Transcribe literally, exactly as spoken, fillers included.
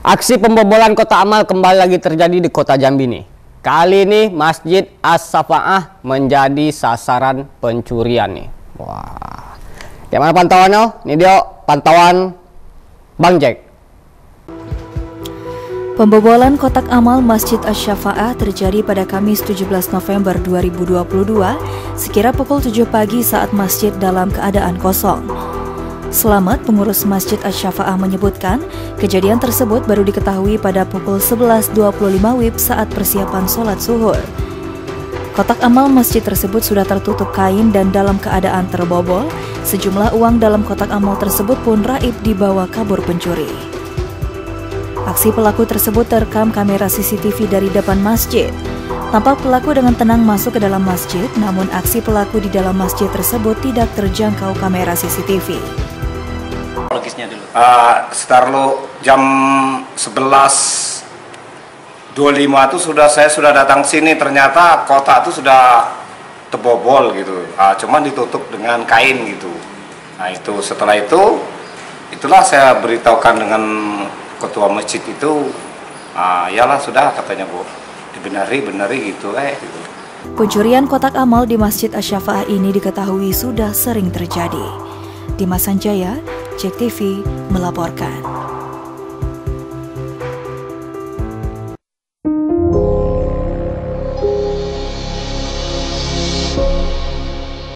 Aksi pembobolan kotak amal kembali lagi terjadi di kota Jambi nih. Kali ini Masjid As-Syafa'ah menjadi sasaran pencurian nih. Wah. Gimana pantauannya? Ini dia pantauan Bang Jack. Pembobolan kotak amal Masjid As-Syafa'ah terjadi pada Kamis tujuh belas November dua ribu dua puluh dua sekira pukul tujuh pagi saat masjid dalam keadaan kosong. Selamat, pengurus Masjid As-Syafa'ah menyebutkan, kejadian tersebut baru diketahui pada pukul sebelas dua puluh lima W I B saat persiapan sholat zuhur. Kotak amal masjid tersebut sudah tertutup kain dan dalam keadaan terbobol. Sejumlah uang dalam kotak amal tersebut pun raib dibawa kabur pencuri. Aksi pelaku tersebut terekam kamera C C T V dari depan masjid. Tampak pelaku dengan tenang masuk ke dalam masjid, namun aksi pelaku di dalam masjid tersebut tidak terjangkau kamera C C T V. Logisnya dulu. Uh, sekitar lo jam sebelas dua puluh lima itu sudah saya sudah datang sini, ternyata kotak itu sudah terbobol gitu. Uh, cuman ditutup dengan kain gitu. Nah itu setelah itu itulah saya beritahukan dengan ketua masjid itu, uh, yalah sudah katanya Bu, dibenari benari gitu eh gitu. Pencurian kotak amal di Masjid As-Syafa'ah ini diketahui sudah sering terjadi. Dimas Sanjaya, Cek T V melaporkan.